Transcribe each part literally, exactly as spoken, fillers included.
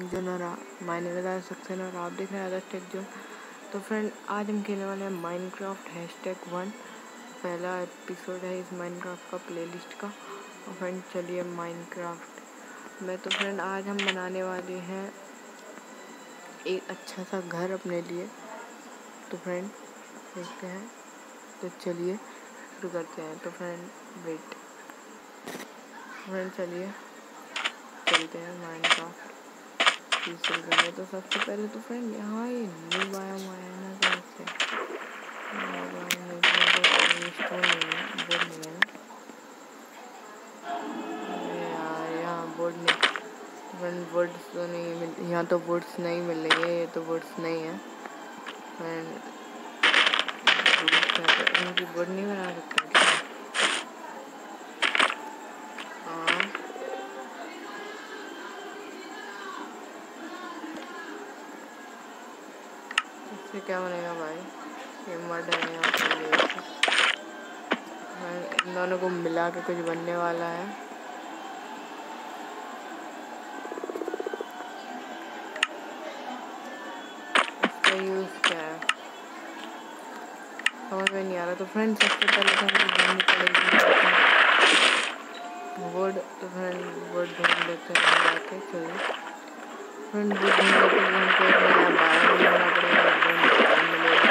Take zone और my name is Saxena और आप देख रहे हैं आदर्श टेक जोन। तो फ्रेंड आज हम खेलने वाले हैं माइनक्राफ्ट हैशटैग वन। पहला एपिसोड है इस माइनक्राफ्ट का प्लेलिस्ट का। और फ्रेंड चलिए माइनक्राफ्ट में तो फ्रेंड आज हम बनाने वाले हैं एक अच्छा सा घर अपने लिए। तो फ्रेंड देखते हैं, तो चलिए शुरू करते हैं। तो फ्रेंड वेट फ्रेंड चलिए चलते हैं माइनक्राफ्ट शुरू करने। तो सबसे पहले तो फ्रेंड यहाँ ये न्यू बायोम आया है ना, कहाँ से स्टोन नहीं है, बोर्ड नहीं है ना यार, यहाँ बोर्ड नहीं, फ्रेंड वर्ड्स तो नहीं मिल, यहाँ तो वर्ड्स नहीं मिल रही है, ये तो वर्ड्स नहीं है फ्रेंड। इनकी बोर्ड नहीं बना सकता क्या? हाँ इससे क्या बनेगा भाई? ये मड है यहाँ पर, इन दोनों को मिला के कुछ बनने वाला है। इसका यूज़ क्या है समझ में नहीं आ रहा। तो फ्रेंड सबसे पहले तो हमें ढूंढनी पड़ेगी वुड। तो फ्रेंड वुड ढूंढ लेते हैं जाके। चलिए फ्रेंड वुड ढूंढने के लिए हमको एक नया बायोम बनाना पड़ेगा, ढूंढ मिलेगा।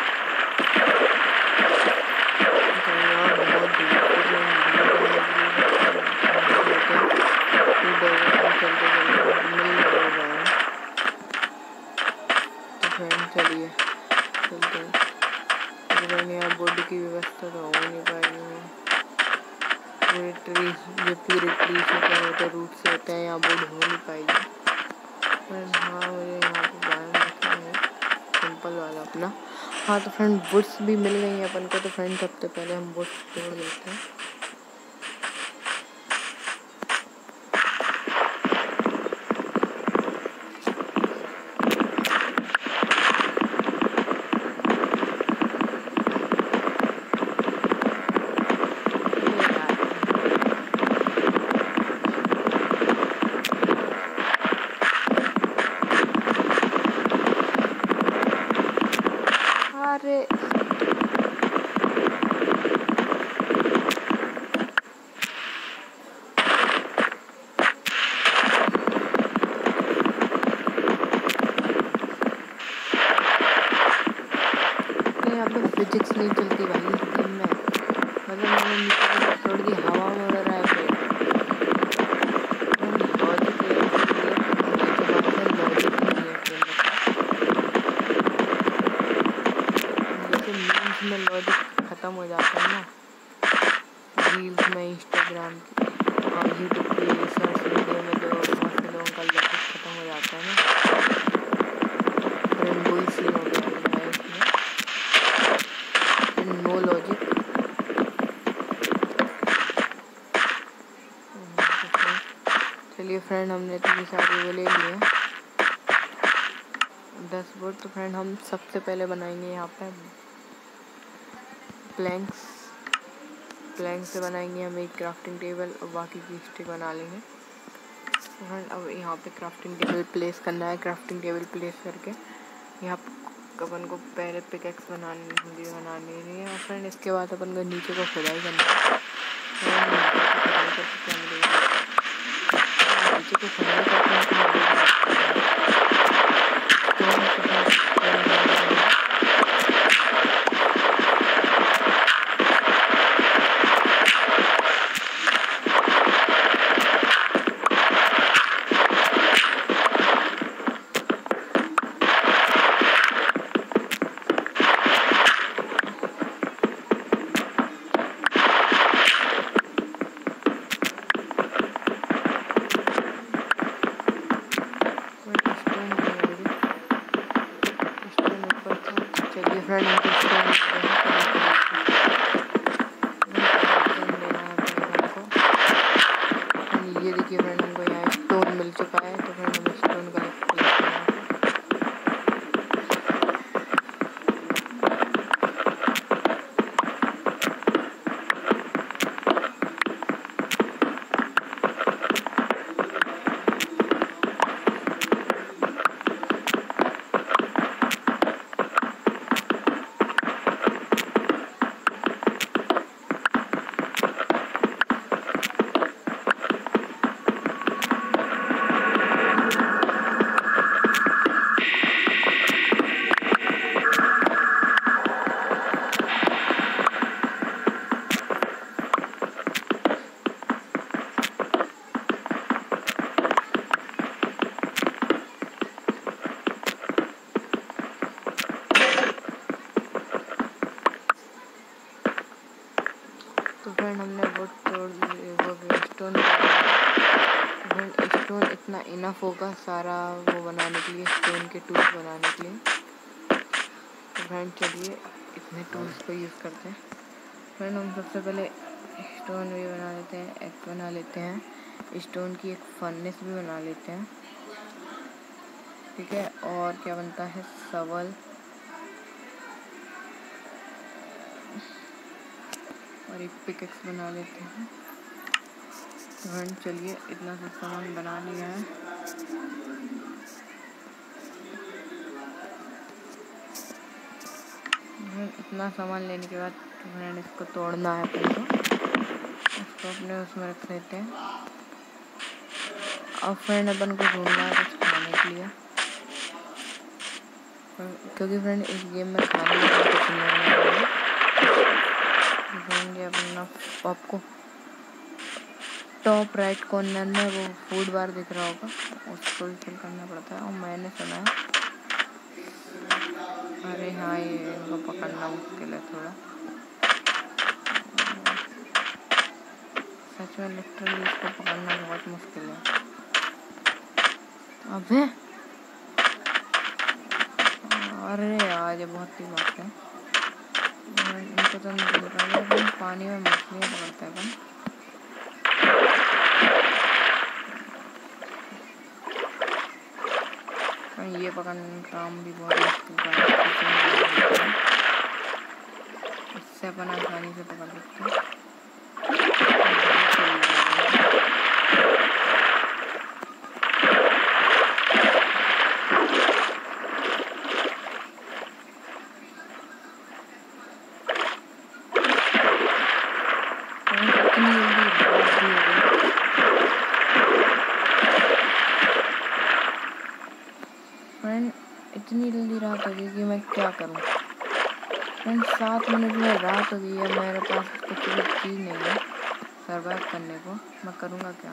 चलिए चलते हैं। यहाँ बोर्ड की व्यवस्था तो हो नहीं पाएगी। पूरे ट्री जो पूरे ट्री से क्या होते हैं, रूट से होते हैं, यहाँ बोर्ड हो नहीं पाएगी। फ्रेंड हाँ मुझे यहाँ पे बायोम रखना है सिंपल वाला अपना। हाँ तो फ्रेंड वुड्स भी मिल गई हैं अपन को। तो फ्रेंड सबसे पहले हम वुड्स तोड़ लेते हैं। अरे यहाँ पे फिजिक्स नहीं चलती भाई इस गेम में। मतलब मैंने नीचे छोड़ दी, हवा में उड़ रहा है पेड़। लॉजिक लॉजिक नहीं है फिर जैसे मीम्स में लॉजिक ख़त्म हो जाता है ना, रील्स में, इंस्टाग्राम और यूट्यूब पे सर्च वीडियो में जो बहुत से लोगों का लॉजिक ख़त्म हो जाता है ना, फ्रेंड वही सीन हो गया है इसमें। No logic. चलिए फ्रेंड हमने तो ये सारे वो ले लिए दस बोर्ड। तो फ्रेंड हम सबसे पहले बनाएंगे यहाँ पे प्लैंक्स। प्लैंक से बनाएंगे हम एक क्राफ्टिंग टेबल और बाकी की स्टिक बना लेंगे। तो फ्रेंड अब यहाँ पे क्राफ्टिंग टेबल प्लेस करना है। क्राफ्टिंग टेबल प्लेस करके यहाँ अपन को पहले पिकेक्स बनानी बनानी है और फ्रेंड इसके बाद अपन को नीचे को खुदाई करनी है। नीचे को खुदाई करके फ्रेंड ये देखिए फ्रेंड हमको यहाँ स्टोन मिल चुका है। तो फ्रेंड हम स्टोन कलेक्ट कर लेते हैं। इतना इनफ होगा सारा वो बनाने के लिए, स्टोन के टूल्स बनाने के लिए। तो फ्रेंड चलिए इतने टूल्स को यूज़ करते हैं। फ्रेंड हम सबसे पहले स्टोन भी बना लेते हैं, एक बना लेते हैं, स्टोन की एक फर्नेस भी बना लेते हैं, ठीक है। और क्या बनता है, सवल और एक पिकेक्स बना लेते हैं। फ्रेंड चलिए इतना सा सामान बना लिया है। इतना सामान लेने के बाद फ्रेंड इसको तोड़ना है अपने को, इसको अपने उसमें रख लेते हैं। और फ्रेंड अपन को ढूंढना है कुछ खाने के लिए, क्योंकि फ्रेंड इस गेम में खाने के लिए कुछ नहीं है। फ्रेंड ये अपना आपको टॉप राइट कॉर्नर में वो फूड बार दिख रहा होगा, उसको भी फिल करना पड़ता है। और मैंने सुना है, अरे हाँ ये इनको पकड़ना मुश्किल है थोड़ा, सच में लिटरली इसको पकड़ना बहुत मुश्किल है। अबे अरे यार ये बहुत ही बात है, इनको तो नहीं बोल रहा है, पानी में मछलियाँ पकड़ते हैं। ये पकड़ने का काम भी बहुत मुश्किल है, इससे अपन आसानी से पकड़ सकते हैं। फ्रेंड इतनी जल्दी रात हो गई कि मैं क्या करूं। फ्रेंड सात मिनट में रात हो गई है, मेरे पास कुछ भी चीज़ नहीं है सर्वाइव करने को, मैं करूंगा क्या।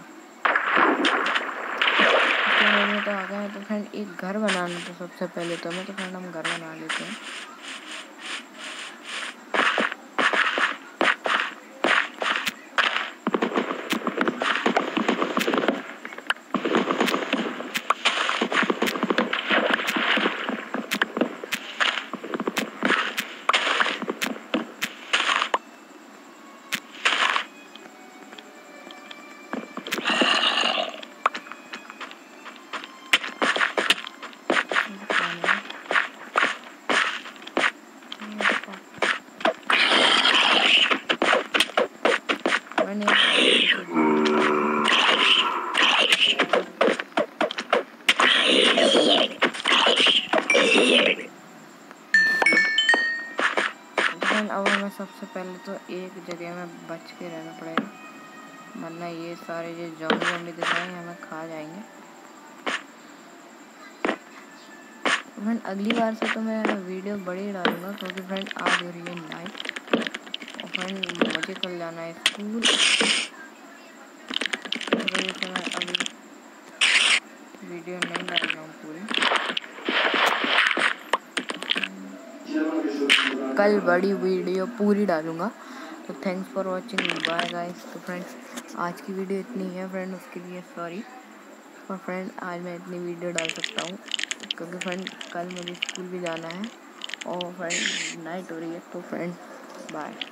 तो आ गया है, तो फ्रेंड एक घर बनाना तो सबसे पहले तो मैं तो फ्रेंड हम घर बना लेते हैं। अब हमें सबसे पहले तो एक जगह में बच के रहना पड़ेगा, वरना ये सारे जो ज़ॉम्बी ज़ॉम्बी दिख रहे हैं हमें खा जाएंगे। फ्रेंड अगली बार से तो मैं वीडियो बड़ी डालूंगा, क्योंकि फ्रेंड आज हो रही है नाइट और फ्रेंड मुझे कल जाना है स्कूल, तो मैं अभी वीडियो नहीं डाल रहा हूँ पूरी, कल बड़ी वीडियो पूरी डालूंगा। तो thanks for watching, bye guys. तो फ्रेंड्स आज की वीडियो इतनी है फ्रेंड, उसके लिए सॉरी। और फ्रेंड आज मैं इतनी वीडियो डाल सकता हूँ क्योंकि फ्रेंड कल मुझे स्कूल भी जाना है और फ्रेंड नाइट हो रही है। तो फ्रेंड बाय।